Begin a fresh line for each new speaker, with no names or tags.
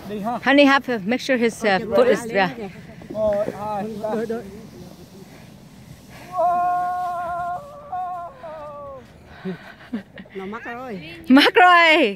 Honey, have to make sure his foot is there.
Nó mắc rồi.
Mắc rồi.